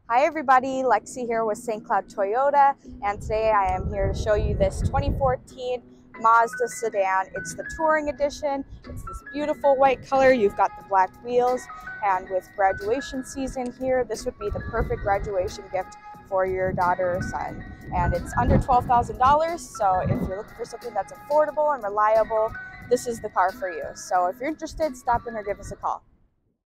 Hi everybody, Lexi here with St. Cloud Toyota, and today I am here to show you this 2014 Mazda sedan. It's the Touring Edition. It's this beautiful white color. You've got the black wheels, and with graduation season here, this would be the perfect graduation gift for your daughter or son. And it's under $12,000, so if you're looking for something that's affordable and reliable, this is the car for you. So if you're interested, stop in or give us a call.